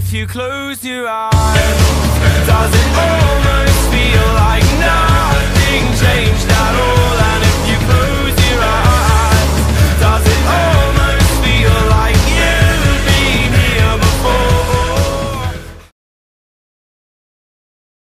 if you close your eyes? Does it almost